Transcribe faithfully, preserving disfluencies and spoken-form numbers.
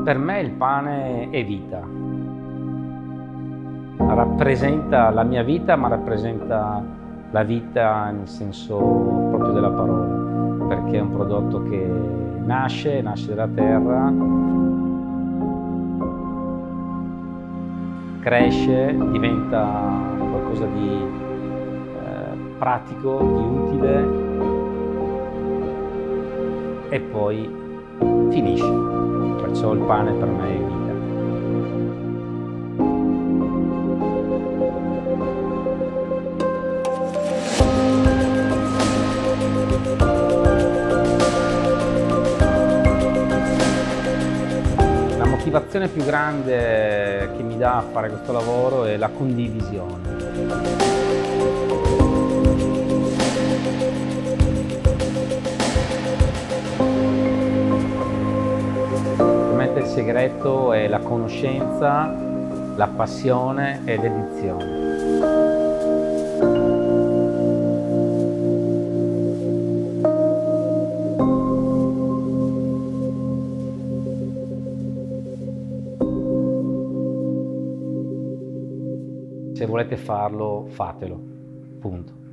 Per me il pane è vita. Rappresenta la mia vita, ma rappresenta la vita nel senso proprio della parola, perché è un prodotto che nasce, nasce dalla terra, cresce, diventa qualcosa di eh, pratico, di utile e poi finisce. Perciò il pane per me è vita. La motivazione più grande che mi dà a fare questo lavoro è la condivisione. Il segreto è la conoscenza, la passione e l'edizione. Se volete farlo, fatelo. Punto.